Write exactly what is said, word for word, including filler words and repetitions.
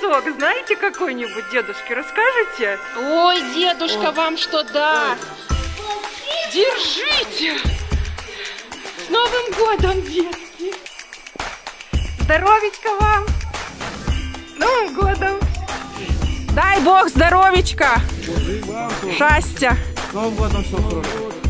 адресок знаете какой-нибудь, дедушке, расскажете? Ой, дедушка, ой, вам что даст? Держите! С Новым годом, детки! Здоровечка вам! С Новым годом! Дай Бог здоровечка! Счастья! С Новым годом, все хорошо!